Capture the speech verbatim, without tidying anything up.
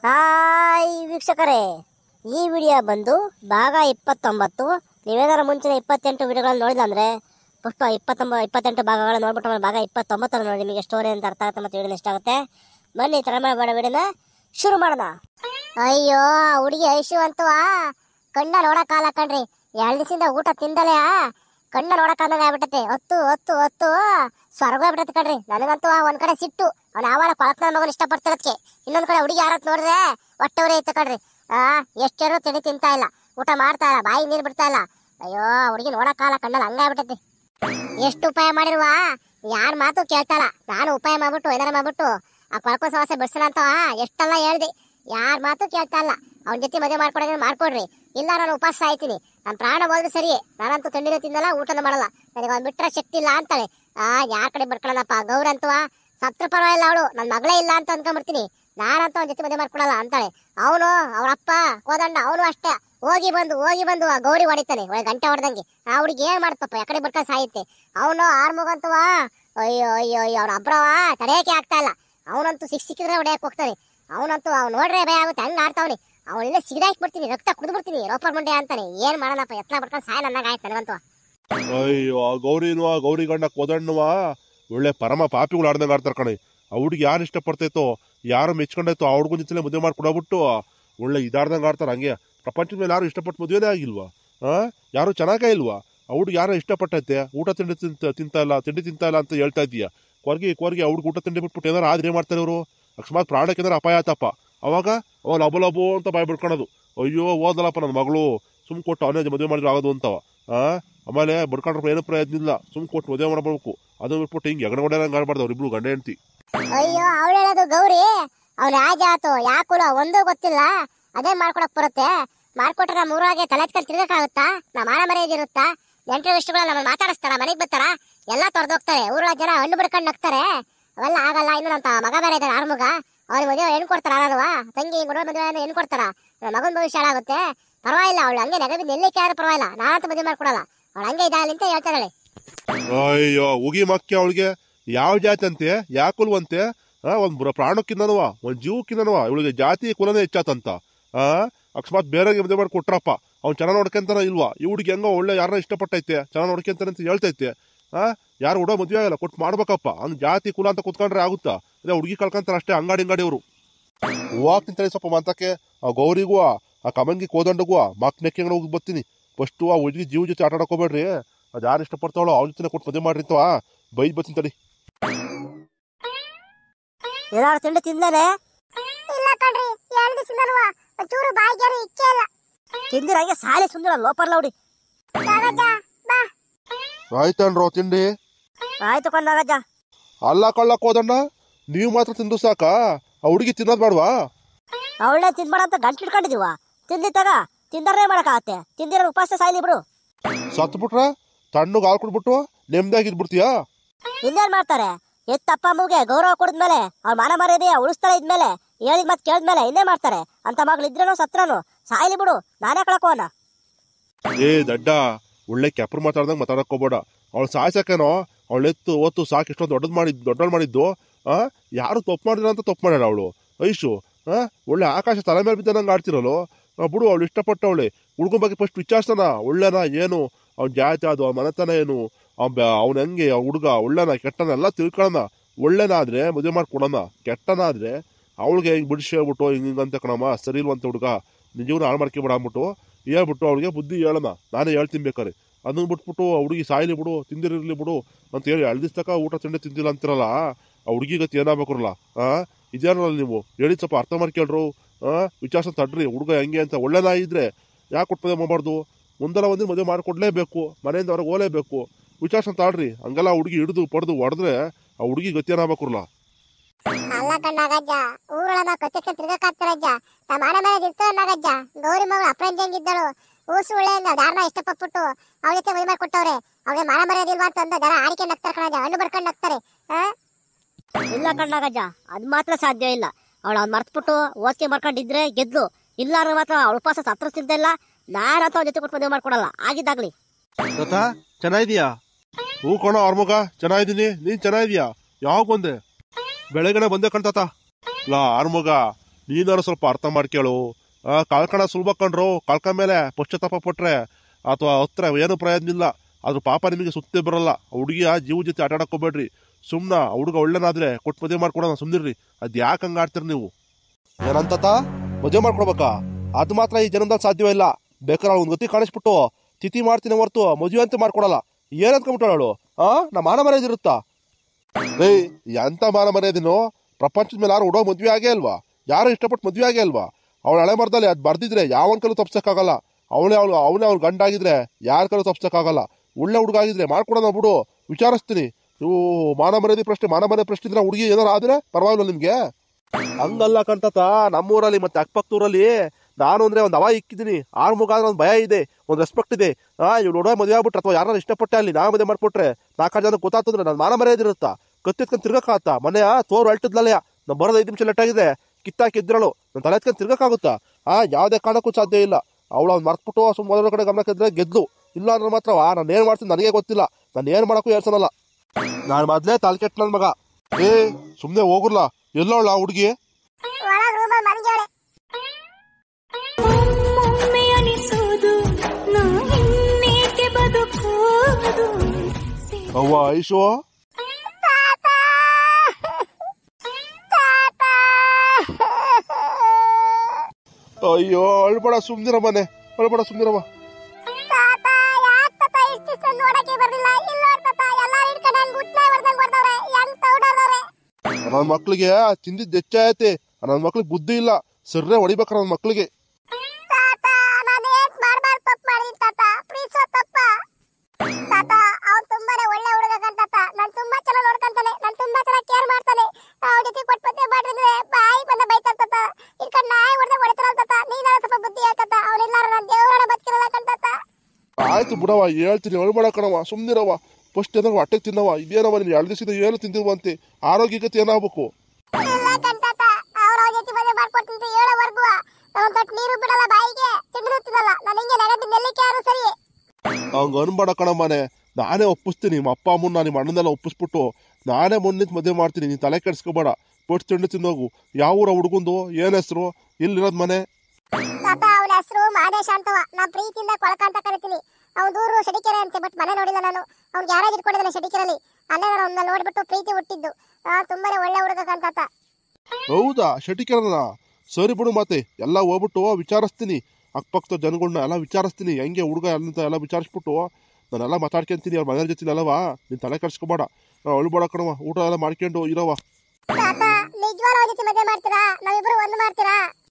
Hi ವೀಕ್ಷಕರೇ, ಈ video ಬಂದು ಭಾಗ ಇಪ್ಪತ್ತೊಂಬತ್ತು. ನೀವೇನಾದ್ರು ಮುಂಚಿನ ಇಪ್ಪತ್ತೆಂಟು ವಿಡಿಯೋಗಳನ್ನು ನೋಡಿಲ್ಲ ಅಂದರೆ ಫಸ್ಟ್ ಇಪ್ಪತ್ತೊಂಬ ಇಪ್ಪತ್ತೆಂಟು ಭಾಗಗಳನ್ನ ನೋಡ್ಬಿಟ್ಟು ಭಾಗ ಇಪ್ಪತ್ತೊಂಬತ್ತನ್ನು ನೋಡಿ, ನಿಮಗೆ ಸ್ಟೋರಿ ಅಂತ ಅರ್ಥ ಆಗುತ್ತೆ ಮತ್ತು ವಿಡಿಯೋ ಇಷ್ಟ ಆಗುತ್ತೆ. ಬನ್ನಿ ತಡ ಮಾಡಬೇಡ, ವಿಡಿಯೋನ ಶುರು ಮಾಡೋಣ. ಅಯ್ಯೋ ಹುಡುಗಿ ಐಶು ಅಂತೂ ಕಣ್ಣ ನೋಡೋಕ್ಕಾಗಲ್ಲ ಕಣ್ರಿ. ಎರಡು ದಿವಸದಿಂದ ಊಟ ತಿಂದಲೇ ಕಣ್ಣ ನೋಡೋಕ್ಕಾಗಂಗೆ ಆಗ್ಬಿಟ್ಟತೆ. ಹೊತ್ತು ಹೊತ್ತು ಹೊತ್ತು ಸ್ವರ್ಗ ಆಗ್ಬಿಟ್ಟತೆ ಕಣ್ರಿ. ನನಗಂತೂ ಒಂದ್ ಕಡೆ ಸಿಟ್ಟು, ಅವ್ನು ಯಾವಾಗ ಕೊಳಕ್ನ ಮಗನ ಇಷ್ಟಪಡ್ತಿರೋದಕ್ಕೆ, ಇನ್ನೊಂದ್ ಕಡೆ ಹುಡುಗಿ ಯಾರತ್ ನೋಡಿದ್ರೆ ಹೊಟ್ಟೆವರೇ ಇತ್ತು ಕಣ್ರಿ. ಆ ಎಷ್ಟೇರು ತಿಂಡಿ ತಿಂತಾ ಇಲ್ಲ, ಊಟ ಮಾಡ್ತಾ ಇಲ್ಲ, ಬಾಯಿ ನೀರು ಬಿಡ್ತಾ ಇಲ್ಲ. ಅಯ್ಯೋ ಹುಡುಗಿ ನೋಡಕ್ಕಾಗಲ್ಲ, ಕಣ್ಣಲ್ಲಿ ಹಂಗಾಗ್ಬಿಟ್ಟತಿ. ಎಷ್ಟು ಉಪಾಯ ಮಾಡಿರುವ ಯಾರ ಮಾತು ಕೇಳ್ತಾಳ. ನಾನು ಉಪಾಯ ಮಾಡ್ಬಿಟ್ಟು ಏನಾರ ಮಾಡ್ಬಿಟ್ಟು ಆ ಕೊಳಕೋ ಸಮಸ್ಯೆ ಬಿಡ್ಸೋಣ ಅಂತ ಎಷ್ಟೆಲ್ಲ ಹೇಳ್ದಿ, ಯಾರ ಮಾತು ಕೇಳ್ತಾ ಇಲ್ಲ. ಅವ್ನ ಜೊತೆ ಮದುವೆ ಮಾಡ್ಕೊಡೋದ್ರೆ ಮಾಡ್ಕೊಡ್ರಿ, ಇಲ್ಲ ನಾನು ಉಪವಾಸ ಆಯ್ತೀನಿ, ನನ್ನ ಪ್ರಾಣ ಹೋದ್ರೆ ಸರಿ, ನಾನಂತೂ ತಿಂಡಿನೂ ತಿನ್ನಲ್ಲ, ಊಟನೂ ಮಾಡಲ್ಲ, ನನಗೆ ಅವ್ನು ಬಿಟ್ರೆ ಶಕ್ತಿ ಇಲ್ಲ ಅಂತಾಳೆ. ಆ ಯಾರ ಕಡೆ ಬರ್ಕೊಳ್ಳೋಣಪ್ಪ, ಗೌರ ಅಂತವಾ ಸತ್ರ ಪರವಾಗಿಲ್ಲ, ಅವಳು ನನ್ನ ಮಗಳೇ ಇಲ್ಲ ಅಂತ ಅನ್ಕೊಂಡ್ಬಿಡ್ತೀನಿ, ನಾನಂತೂ ಅವ್ನ ಜೊತೆ ಮದುವೆ ಮಾಡ್ಕೊಡಲ್ಲ ಅಂತಾಳೆ. ಅವನು ಅವ್ರ ಅಪ್ಪ ಕೋದಂಡ ಅವನು ಅಷ್ಟೇ, ಹೋಗಿ ಬಂದು ಹೋಗಿ ಬಂದು ಆ ಗೌರಿ ಹೊಡಿತಾನೆ ಒಳ್ಳೆ ಗಂಟೆ ಹೊಡೆದಂಗೆ. ಆ ಹುಡುಗಿ ಏನ್ ಮಾಡ್ತಪ್ಪ, ಯಾಕಡೆ ಬರ್ಕೊಂಡು ಸಾಯುತ್ತೆ. ಅವನು ಆರ್ಮುಗಂತವ ಅಯ್ಯೋ ಅಯ್ಯೋ ಅಯ್ಯೋ ಅವ್ರ ಅಬ್ರವ ತಡೆಯಕ್ಕೆ ಆಗ್ತಾ ಇಲ್ಲ. ಅವನಂತೂ ಸಿಕ್ ಸಿಕ್ಕಿದ್ರೆ ಹೊಡೆಯಕ್ಕೆ ಹೋಗ್ತಾನೆ. ಅವನಂತೂ ಅವ್ನು ನೋಡ್ರೆ ಭಯ ಆಗುತ್ತೆ, ಹಂಗ ಆಡ್ತಾವನಿ. ಅವಳೆಲ್ಲ ಸಿಗದಾಕಿ ಬಿಡ್ತೀನಿ, ರಕ್ತ ಕುಡಿದು ಬಿಡ್ತೀನಿ, ರೋಪರ್ ಮುಂಡೆ ಅಂತಾನೆ. ಏನ್ ಮಾಡೋಣಪ್ಪ, ಎತ್ಲ ಬಿಡ್ಕೊಂಡು ಸಾಯಲ್ಲ ಅನ್ನಂಗ ಆಯ್ತು ನನಗಂತೂ. ಅಯ್ಯೋ ಆ ಗೌರಿನುವ ಗೌರಿ ಗಂಡ ಕೋದಣ್ಣವ ಒಳ್ಳೆ ಪರಮ ಪಾಪಿಗಳು ಆಡ್ದಂಗೆ ಆಡ್ತಾರೆ ಕಣೆ. ಆ ಹುಡುಗಿ ಯಾರು ಇಷ್ಟಪಡ್ತೈತೋ, ಯಾರು ಮೆಚ್ಕೊಂಡೈತೋ ಆ ಹುಡುಗನ ಜೊತೆ ಮದುವೆ ಮಾಡಿ ಕೊಡಬಿಟ್ಟು ಒಳ್ಳೆ ಇದಾಡ್ದಂಗೆ ಆಡ್ತಾರೆ. ಹಂಗೆ ಪ್ರಪಂಚದ ಮೇಲೆ ಯಾರು ಇಷ್ಟಪಟ್ಟು ಮದುವೆನೇ ಆಗಿಲ್ವಾ? ಹಾಂ, ಯಾರು ಚೆನ್ನಾಗೇ ಇಲ್ವಾ? ಆ ಹುಡುಗಿ ಯಾರೋ ಇಷ್ಟಪಟ್ಟೈತೆ, ಊಟ ತಿಂಡಿ ತಿಂತ ತಿಂತಾ ಇಲ್ಲ ತಿಂಡಿ ತಿಂತಾ ಇಲ್ಲ ಅಂತ ಹೇಳ್ತಾ ಇದೀಯ. ಕೊರ್ಗಿ ಕೊರ್ಗಿ ಆ ಹುಡುಗ ಊಟ ತಿಂಡಿ ಬಿಟ್ಬಿಟ್ಟು ಏನಾರು ಆದ್ರೆ ಏನು ಮಾಡ್ತಾರೆ ಇವರು? ಅಕಸ್ಮಾತ್ ಪ್ರಾಣಕ್ಕೆ ಏನಾರು ಅಪಾಯ ಆತಪ್ಪ, ಅವಾಗ ಅವ ಲಬೋ ಲಬೋ ಅಂತ ಬಾಯ್ ಬಿಡ್ಕೊಳೋದು. ಅಯ್ಯೋ ಓದಲ್ಲಪ್ಪ ನನ್ನ ಮಗಳು, ಸುಮ್ ಕೊಟ್ಟು ಅವನೇ ಮದುವೆ ಮಾಡಿದ್ರೆ ಆಗೋದು ಅಂತವ. ಹಾಂ, ಆಮೇಲೆ ಬಡ್ಕೊಂಡ್ರೆ ಏನು ಪ್ರಯೋಜನ ಇಲ್ಲ, ಸುಮ್ ಕೊಟ್ಟು ಮದುವೆ ಮಾಡಬೇಕು. ಅದು ಬಿಟ್ಬಿಟ್ಟು ಹಿಂಗೆ ಎಗಣ ಹೊಡೆಯಂಗೆ ಆಡ್ಬಾರ್ದು ಅವ್ರಿಬ್ರು ಗಂಡ ಹೆಂಡತಿ. ಅಯ್ಯೋ ಅವಳು ಹೇಳೋದು ಗೌರಿ, ಅವ್ನು ಯಾವ ಜಾತು ಯಾವ ಕುಲ ಒಂದೂ ಗೊತ್ತಿಲ್ಲ, ಅದೇ ಮಾಡ್ಕೊಡಕ್ ಬರುತ್ತೆ. ಮಾಡ್ಕೊಟ್ರೆ ನಮ್ಮ ಊರಾಗೆ ತಲೆ ಎತ್ಕೊಂಡು ತಿರ್ಗಕ್ಕಾಗುತ್ತಾ? ನಮ್ಮ ಮಾನ ಮರ್ಯಾದಿರುತ್ತಾ? ನೆಂಟರು ಇಷ್ಟಗಳು ನಮ್ಮ ಮಾತಾಡಿಸ್ತಾರ, ಮನೆಗೆ ಬರ್ತಾರ, ಎಲ್ಲ ತೊರೆದೋಗ್ತಾರೆ. ಊರ ಜನ ಹಣ್ಣು ಬಿಡ್ಕೊಂಡು ನಗ್ತಾರೆ. ಅವೆಲ್ಲ ಆಗಲ್ಲ. ಇನ್ನು ನಮ್ಮ ಮಗ ಬೇರೆ ಇದ್ದಾರೆ ಆರ್ಮುಗ, ಅವ್ನಿಗೆ ಮದುವೆ ಹೆಣ್ಣು ಕೊಡ್ತಾರ ಅಲ್ವಾ? ತಂಗಿ ಹುಡುಗ ಮದುವೆ ಹೆಣ್ಣು ಕೊಡ್ತಾರ, ನನ್ನ ಮಗನ ಭವಿಷ್ಯ ಹಾಳಾಗುತ್ತೆ. ಪರವಾಗಿಲ್ಲ, ಅವಳು ಹಂಗೆ ನೆಗಬಿದ್ದು ನೆಲ್ಲಿಕ್ಕೆ ಯಾರು ಪರವಾಗಿಲ್ಲ, ನಾನಂತೂ ಮದುವೆ ಮಾಡ್ಕೊಡಲ್ಲ, ಅವಳು ಹಂಗೆ ಇದ್ದಾಳೆ ಅಂತ ಹೇಳ್ತಾಳೆ. ಅಯ್ಯೋ ಉಗಿ ಮಕ್ಕೆ ಅವಳಿಗೆ ಯಾವ ಜಾತಿ ಅಂತೆ, ಯಾವ ಕುಲವಂತೆ? ಆ ಒಂದು ಪ್ರಾಣಕ್ಕಿನ್ನವ, ಒಂದು ಜೀವಕ್ಕಿನ್ನವ, ಇವಳಿಗೆ ಜಾತಿ ಕುಲನೇ ಹೆಚ್ಚಾತಂತ. ಆ ಅಕಸ್ಮಾತ್ ಬೇರೆಗೆ ಮದುವೆ ಮಾಡಿ ಕೊಟ್ರಪ್ಪ, ಅವ್ನು ಚೆನ್ನಾಗಿ ನೋಡ್ಕೊಂತಾನ ಇಲ್ವಾ? ಈ ಹುಡುಗಿ ಹೆಂಗೋ ಒಳ್ಳೆ ಯಾರನ್ನ ಇಷ್ಟಪಟ್ಟೈತೆ, ಚೆನ್ನಾಗಿ ನೋಡ್ಕೊಂತಾನೆ ಅಂತ ಹೇಳ್ತೈತೆ. ಆ ಯಾರು ಹುಡುಗ ಮದುವೆ ಆಗಲ್ಲ, ಕೊಟ್ಟು ಮಾಡ್ಬೇಕಪ್ಪ. ಹಂಗೆ ಜಾತಿ ಕುಲ ಅಂತ ಕುತ್ಕೊಂಡ್ರೆ ಆಗುತ್ತಾ? ಅದೇ ಹುಡುಗಿ ಕಳ್ಕೊಂತಾರೆ ಅಷ್ಟೇ, ಅಂಗಾಡಿ ಅಂಗಾಡಿ ಅವರು. ಹೋಗ್ತಿಂತಾರೆ ಸ್ವಲ್ಪ ಮಂತಕ್ಕೆ. ಆ ಗೌರಿಗೂ ಆ ಕಮಂಗಿ ಕೋದಂಡಗೂ ಮಕ್ ನೆಕ್ಕೆ ಹೋಗಿ ಬರ್ತೀನಿ. ಫಸ್ಟು ಆ ಹುಡುಗಿ ಜೀವ ಜೊತೆ ಆಟ ಆಡಕೋಬೇಡ್ರಿ, ಅದು ಯಾರು ಇಷ್ಟಪಡ್ತಾವಳೋ ಅವ್ರ ಜೊತೆ ಕೊಟ್ಟು ಮದುವೆ ಮಾಡ್ರಿ ಅಂತವ ಬೈದ್ ಬರ್ತೀನಿ ತಡಿ. ಏನಾದ್ರು ತಿಂಡಿ ತಿಂದಾನೆ? ಇಲ್ಲ ಕಣ್ರಿ, ಎರಡು ದಿವಸದಲ್ವಾ ಚೂರು ಬಾಯಿಗೆ ಇಚ್ಚೆ ಇಲ್ಲ. ತಿಂದಿರ ಹಂಗೆ ಸಾಲಿ ಸುಂದರ ಲೋಪರ್ಲ ಹುಡಿ. ಆಯ್ತಣ್ರೋ ತಿಂಡಿ? ಆಯ್ತು ಕೊಂಡಾಗಜ್ಜ. ಅಲ್ಲ ಕಳ್ಳ ಕೋದಂಡ, ನೀವು ಮಾತ್ರ ತಿಂದು ಸಾಕ, ಆ ಹುಡುಗಿ ತಿನ್ನೋದು ಬೇಡವಾ? ಅವಳೇ ತಿನ್ಬೇಡ ಅಂತ ಗಂಟು ಇಟ್ಕೊಂಡಿದೀವ, ತಿಂದಿ ತಗ, ತಿಂದರೆ ಮಾಡಕ್ಕಾಗತ್ತೆ, ತಿಂದಿರೋ ಉಪವಾಸ ಸಾಯ್ಲಿ ಬಿಡು. ಸತ್ ಬಿಟ್ರ ತಣ್ಣಗೆ ಹಾಲು ಕುಡ್ಬಿಟ್ಟು ನೆಮ್ಮದಿಯಾಗಿದ್ಬಿಡ್ತೀಯಾ? ಇನ್ನೇನ್ ಮಾಡ್ತಾರೆ? ಎತ್ತಪ್ಪ ಅಮ್ಮಗೆ ಗೌರವ ಕೊಡಿದ್ಮೇಲೆ, ಅವ್ರ ಮಾನ ಮರ್ಯಾದೆಯ ಉಳಿಸ್ತಾರೆ, ಇದ್ಮೇಲೆ ಹೇಳಿದ್ ಮತ್ ಕೇಳಿದ್ಮೇಲೆ ಇನ್ನೇ ಮಾಡ್ತಾರೆ. ಅಂತ ಮಗಳು ಇದ್ರೇನು ಸತ್ರನು ಸಾಯ್ಲಿ ಬಿಡು, ನಾನೇ ಕಳ್ಕೋಣ. ಏ ದಡ್ಡ, ಒಳ್ಳೆ ಕೆಪ್ರ ಮಾತಾಡ್ದಂಗೆ ಮಾತಾಡಕ್ ಹೋಗ್ಬೇಡ. ಅವಳು ಸಾಯ್ಸಕೇನೋ, ಅವಳು ಎತ್ತು ಓತ್ತು ಸಾಕು ಇಷ್ಟೊಂದು ದೊಡ್ಡದು ಮಾಡಿದ್ದು ದೊಡ್ಡಳು ಮಾಡಿದ್ದು. ಆ ಯಾರು ತಪ್ಪು ಮಾಡಿಲ್ಲ ಅಂತ ತಪ್ಪು ಮಾಡ್ಯಾಳ ಅವಳು ಐಶು. ಆ ಒಳ್ಳೆ ಆಕಾಶ ತಲೆ ಮೇಲೆ ಬಿದ್ದಂಗೆ ಆಡ್ತಿರಲು ಬಿಡು. ಅವಳು ಇಷ್ಟಪಟ್ಟವಳೆ ಹುಡುಗನ ಬಗ್ಗೆ ಫಸ್ಟ್ ವಿಚಾರಿಸೋಣ, ಒಳ್ಳೆನ ಏನು, ಅವ್ನ ಜಾತಿ ಅದು, ಅವ್ನ ಮನೆತನ ಏನು, ಅವ್ನ ಅವ್ನ ಹೆಂಗೆ, ಅವ್ನ ಹುಡುಗ ಒಳ್ಳೆನ ಕೆಟ್ಟನ ಎಲ್ಲ ತಿಳ್ಕೊಳ್ಳೋಣ. ಒಳ್ಳೆನಾದ್ರೆ ಮದುವೆ ಮಾಡ್ಕೊಡೋಣ, ಕೆಟ್ಟನಾದ್ರೆ ಅವಳಿಗೆ ಹಿಂಗೆ ಬಿಡಿಸಿ ಹೇಳ್ಬಿಟ್ಟು ಹಿಂಗೆ ಹಿಂಗಂತ ಕಣಮ್ಮ ಸರಿ ಇಲ್ವಂತ ಹುಡುಗ, ನಿಜವನ್ನ ಹಾಳು ಮಾಡ್ಕೊಬೇಡ ಅಂದ್ಬಿಟ್ಟು ಹೇಳ್ಬಿಟ್ಟು ಅವಳಿಗೆ ಬುದ್ಧಿ ಹೇಳೋಣ. ನಾನೇ ಹೇಳ್ತೀನಿ ಬೇಕಾರೆ. ಅದನ್ನ ಬಿಟ್ಬಿಟ್ಟು ಆ ಹುಡುಗಿ ಸಾಯ್ಲಿ ಬಿಡು, ತಿಂದಿರಲಿ ಬಿಡು ಅಂತ ಹೇಳಿ ಎರಡು ದಿವಸ ತಕ ಊಟ ತಿಂಡಿ ತಿಂದಿಲ್ಲ ಅಂತಿರಲ್ಲ, ಆ ಹುಡುಗಿ ಗತಿ ಏನಾಗಬೇಕಲ್ಲ? ಹಾಂ ಇದೇನಲ್ಲ ನೀವು ಹೇಳಿ ಸ್ವಲ್ಪ ಅರ್ಥ ಮಾಡ್ಕೊಳ್ರು. ಹಾಂ ವಿಚಾರ ತಡ್ರಿ, ಹುಡುಗ ಹೆಂಗೆ ಅಂತ. ಒಳ್ಳೆ ನಾಯಿ ಇದ್ರೆ ಯಾಕೆ ಕೊಟ್ಟು ಮದುವೆ ಮಾಡಬಾರ್ದು? ಮುಂದೆಲ್ಲ ಒಂದಿನ ಮದುವೆ ಮಾಡಿಕೊಡ್ಲೇಬೇಕು, ಮನೆಯಿಂದ ಹೊರಗೆ ಹೋಗಲೇಬೇಕು. ವಿಚಾರ ತಾಳ್ರಿ, ಹಂಗೆಲ್ಲ ಹುಡುಗಿ ಹಿಡಿದು ಪಡೆದು ಹೊಡೆದ್ರೆ ಆ ಹುಡುಗಿ ಗತಿ ಏನಾಗಬೇಕಲ್ಲ? ಅಲ್ಲ ಕಣ್ಣಾಗಜ್ಜ, ಊರೊಳಗ ಕತ್ತೆ ತಿರ್ಗಕ್ಕಾಗ್ತಾರಜ್ಜ, ನಮ್ಮ ಮನೆ ಮೇಲೆ ಇರ್ತಾರಜ್ಜ. ಗೌರಿ ಮಗಳು ಅಪ್ರಂಜಂಗಿದ್ದಳು, ಊಸು ಒಳ್ಳೆಯಿಂದ ಯಾರನ್ನ ಇಷ್ಟಪಟ್ಬಿಟ್ಟು ಅವ್ರ ಜೊತೆ ಮದುವೆ ಮಾಡ್ಕೊಟ್ಟವ್ರೆ. ಅವ್ರಿಗೆ ಮಾನ ಮರ್ಯಾದಿಲ್ವಾ ಅಂತ ಜನ ಆಡಿಕೆ ನಗ್ತಾರೆ ಕಣಜ್ಜ, ಹಣ್ಣು ಬರ್ಕೊಂಡು ನಗ್ತಾರೆ. ಇಲ್ಲ ಕಣ್ಣಾಗಜ್ಜ, ಅದು ಮಾತ್ರ ಸಾಧ್ಯ ಇಲ್ಲ. ಅವಳು ಅವ್ನು ಮರ್ತ್ಬಿಟ್ಟು ಓದಿಕೆ ಮಾಡ್ಕೊಂಡಿದ್ರೆ ಗೆದ್ಲು, ಇಲ್ಲ ಅಂದ್ರೆ ಮಾತ್ರ ಅವಳ ಉಪವಾಸ ಸತ್ರ ತಿಂತಿಲ್ಲ. ನಾನಂತ ಅವ್ರ ಜೊತೆ ಕೊಟ್ಟು ಮದುವೆ ಮಾಡ್ಕೊಡಲ್ಲ, ಆಗಿದ್ದಾಗ್ಲಿ. ಚೆನ್ನಾಗಿದ್ಯಾ? ಹೂ ಕಣೋ ಆರ್ಮುಗ, ಚೆನ್ನಾಗಿದ್ದೀನಿ. ನೀನ್ ಚೆನ್ನಾಗಿದ್ಯಾ? ಯಾವಾಗ ಬಂದೆ? ಬೆಳಗ್ಗೆನೆ ಬಂದೆ ಕಣ್ತಾತ. ಲಾ ಆರ್ಮುಗ, ನೀನಾರು ಸ್ವಲ್ಪ ಅರ್ಥ ಮಾಡ್ಕೇಳು. ಆ ಕಳ್ಕಣ ಸುಲಭ ಕಂಡ್ರು, ಕಳ್ಕೊಂಡ್ಮೇಲೆ ಪಶ್ಚಾತ್ತಾಪ ಪಟ್ರೆ ಅಥವಾ ಹತ್ರ ಏನು ಪ್ರಯೋಜನ ಇಲ್ಲ. ಅದ್ರ ಪಾಪ ನಿಮಗೆ ಸುತ್ತೇ ಬರಲ್ಲ. ಹುಡುಗಿಯ ಜೀವ ಜೊತೆ ಆಟ ಆಡಕ್ ಹೋಗ್ಬೇಡ್ರಿ. ಸುಮ್ಮನೆ ಹುಡುಗ ಒಳ್ಳೆನಾದ್ರೆ ಕೊಟ್ಟು ಮದುವೆ ಮಾಡ್ಕೊಡೋಣ, ಸುಮ್ಮನಿರ್ರಿ. ಅದು ಯಾಕೆ ಹಂಗೆ ಆಡ್ತೀರಿ ನೀವು? ಏನಂತ ಮದುವೆ ಮಾಡ್ಕೊಡ್ಬೇಕಾ? ಅದು ಮಾತ್ರ ಈ ಜನ್ಮದಲ್ಲಿ ಸಾಧ್ಯವೇ ಇಲ್ಲ. ಬೇಕಾದ್ರೆ ಅವ್ನ ಗತಿ ಕಾಣಿಸ್ಬಿಟ್ಟು ತಿಥಿ ಮಾಡ್ತೀನಿ ಹೊರ್ತು ಮದುವೆ ಅಂತ ಮಾಡ್ಕೊಡಲ್ಲ. ಏನ್ ಅಂದ್ಕೊಂಡ್ಬಿಟ್ಟಾಳು? ಆ ನಮ್ಮ ಮಾನ ಮರ್ಯಾದೆ ಇರುತ್ತಾ? ಏಯ್, ಎಂತ ಮಾನ ಮರ್ಯಾದಿನೋ? ಪ್ರಪಂಚದ ಮೇಲೆ ಯಾರು ಹುಡುಗ ಮದ್ವೆ ಆಗೇ ಅಲ್ವಾ? ಯಾರು ಇಷ್ಟಪಟ್ಟು ಮದ್ವೆ ಆಗೇ ಅಲ್ವಾ? ಅವಳ ಹಳೆ ಮರದಲ್ಲಿ ಅದು ಬರ್ದಿದ್ರೆ ಯಾವನ್ ಕಲ್ಲು ತಪ್ಸಕ್ಕಾಗಲ್ಲ. ಅವಳೇ ಅವಳು ಅವನೇ ಅವ್ಳು ಗಂಡ ಆಗಿದ್ರೆ ಯಾರ ಕಲ್ಲು ತಪ್ಸಕ್ಕಾಗಲ್ಲ. ಒಳ್ಳೆ ಹುಡುಗ ಆಗಿದ್ರೆ ಮಾಡ್ಕೊಡೋಣ ಬಿಡು, ವಿಚಾರಿಸ್ತೀನಿ. ನೀವು ಮಾನ ಮರ್ಯಾದೆ ಪ್ರಶ್ನೆ ಮಾನ ಮರ್ಯಾದೆ ಪ್ರಶ್ನೆ ಇದ್ರೆ ಹುಡುಗಿ ಏನಾರು ಆದ್ರೆ ಪರವಾಗಿಲ್ಲ ನಿಮ್ಗೆ? ಹಂಗಲ್ಲ ಕಂಟತ. ನಮ್ಮೂರಲ್ಲಿ ಮತ್ತೆ ಅಕ್ಕಪಕ್ಕೂರಲ್ಲಿ ನಾನು ಅಂದ್ರೆ ಒಂದು ಹವಾ ಇಕ್ಕಿದ್ದೀನಿ. ಆರು ಮುಗಾದ್ರೆ ಒಂದು ಭಯ ಇದೆ, ಒಂದು ರೆಸ್ಪೆಕ್ಟ್ ಇದೆ. ಆ ಇವ್ಳು ಹುಡುಗ ಮದುವೆ ಆಗ್ಬಿಟ್ರೆ ಅಥವಾ ಯಾರು ಇಷ್ಟಪಟ್ಟೆ ಅಲ್ಲಿ ನಾ ಮದುವೆ ಮಾಡ್ಕೊಟ್ರೆ ನಾಲ್ಕಾರು ಜನ ಗೊತ್ತಾತಂದ್ರೆ ನನ್ನ ಮಾನ ಮರ್ಯಾದೆ ಇರುತ್ತಾ? ಕತ್ತಿತ್ಕೊಂಡು ತಿರ್ಗಕ್ಕಾಗತ್ತ? ಮನೆಯ ತೋರು ಅಳ್ತಿದ್ಲಲ್ಲ, ನಾವು ಬರೋದು ಐದು ನಿಮಿಷ ಲೇಟ್ ಆಗಿದೆ, ಕಿತ್ತಾಕಿ ಇದ್ರಳು ನನ್ನ ತಲೆ ಎತ್ಕೊಂಡು ತಿರ್ಗಕ್ಕಾಗುತ್ತಾ? ಆ ಯಾವುದೇ ಕಾರಣಕ್ಕೂ ಸಾಧ್ಯ ಇಲ್ಲ. ಅವಳು ಅವ್ನು ಮರ್ತ್ಬಿಟ್ಟು ಸುಮ್ಮ ಮೊದಲ ಕಡೆ ಗಮನಕ್ಕಿದ್ರೆ ಗೆದ್ದು. ಇಲ್ಲ ಅಂದ್ರೆ ಮಾತ್ರವ ನಾನು ಏನು ಮಾಡ್ತೀನಿ ನನಗೆ ಗೊತ್ತಿಲ್ಲ. ನಾನು ಏನು ಮಾಡೋಕ್ಕೂ ಹೇಳ್ಸನಲ್ಲ. ನಾನು ಮೊದಲೇ ತಾಲ್ ಕೆಟ್ಟ ನನ್ನ ಮಗ. ಏ ಸುಮ್ಮನೆ ಹೋಗುರ್ಲ. ಎಲ್ಲವಳ ಹುಡುಗಿ? ಅವ್ವ ಐಶೋ, ಅಯ್ಯೋ ಅಳ್ಬೇಡ, ಸುಮ್ನಿರ ಮನೆ, ಅಳ್ಬೇಡ ಸುಮ್ನಿರವ. ನನ್ನ ಮಕ್ಳಿಗೆ ತಿಂದಿದ್ದು ಹೆಚ್ಚಾಯತೆ. ನನ್ನ ಮಕ್ಳಿಗೆ ಬುದ್ಧಿ ಇಲ್ಲ. ಸರ್ರೆ ಹೊಡಿಬೇಕ ನನ್ನ ಮಕ್ಳಿಗೆ. ಆಯ್ತು ಬಿಡವ, ಹೇಳ್ತೀನಿ, ಅಳ್ಬೇಡ ಕಣವ, ಸುಮ್ನಿರವ. ಫಸ್ಟ್ ಏನಾರು ಹೊಟ್ಟೆಗೆ ತಿನ್ನವ. ಇದೇನವ ನೀನು ಎರಡು ದಿವಸದ ಏನು ತಿಂದಿರುವಂತೆ? ಆರೋಗ್ಯಗತಿ ಏನಾಗಬೇಕು? ಹಂಗ ಅನ್ಬೇಡ ಕಣಮ್ಮನೆ. ನಾನೇ ಒಪ್ಪಿಸ್ತೀನಿ. ನಿಮ್ಮ ಅಪ್ಪ ಅಮ್ಮನ ನಿಮ್ಮ ಅಣ್ಣನೆಲ್ಲ ಒಪ್ಪಿಸ್ಬಿಟ್ಟು ನಾನೇ ಮುನ್ನಿಂತ ಮದುವೆ ಮಾಡ್ತೀನಿ. ನೀನು ತಲೆ ಕೆಡಿಸ್ಕೋಬೇಡ. ಪೊಟ್ಟು ತಿಂಡು ತಿನ್ನೋಗು. ಯಾವ ಊರ ಹುಡುಗಂದು? ಏನ್ ಹೆಸರು? ಎಲ್ಲಿರೋದ್ ಮನೆ? ಹೆಸರು ಮಾದೇಶ ಅಂತವ. ನಾ ಪ್ರೀತಿಯಿಂದ ಕೊಳಕ ಅಂತ ಕರಿತೀನಿ. ಅವ್ನ ದೂರು ಶೆಡಿಕೆರೆ ಅಂತೆ, ಬಟ್ ಮನೆ ನೋಡಿಲ್ಲ ನಾನು. ಅವ್ನು ಗ್ಯಾರೇಜ್ ಇಟ್ಕೊಂಡಿದ್ದಾನೆ ಶೆಡಿಕೆರೆಯಲ್ಲಿ. ಅಲ್ಲೇ ನಾನು ಅವ್ನ ನೋಡ್ಬಿಟ್ಟು ಪ್ರೀತಿ ಹುಟ್ಟಿದ್ದು. ತುಂಬಾನೇ ಒಳ್ಳೆ ಹುಡುಗ ಕಂತಾತ. ಹೌದಾ? ಶೆಡಿಕೆರೆನ? ಸರಿ ಬಿಡು. ಮತ್ತೆ ಎಲ್ಲ ಹೋಗ್ಬಿಟ್ಟು ವಿಚಾರಿಸ್ತೀನಿ. ಅಕ್ಕಪಕ್ಕದ ಜನಗಳನ್ನ ಎಲ್ಲ ವಿಚಾರಿಸ್ತೀನಿ. ಹೆಂಗೆ ಹುಡುಗ ಅಂತ ಎಲ್ಲ ವಿಚಾರಿಸ್ಬಿಟ್ಟು ನಾನೆಲ್ಲ ಮಾತಾಡ್ಕೊಂತೀನಿ ಅವ್ರ ಮನೆಯ ಜೊತೆ ಅಲ್ಲವಾ. ನೀನ್ ತಲೆ ಕೆಡಿಸ್ಕೋಬೇಡ, ಅಳ್ಬೇಡ ಕಣವ. ಊಟ ಎಲ್ಲ ಮಾಡ್ಕೊಂಡು ಇರವ. ನಿಜವಾಗ್ಲೂ ಮದುವೆ ಮಾಡ್ತೀರಾ? ನಾವಿಬ್ರು ಒಂದು ಮಾಡ್ತೀರಾ?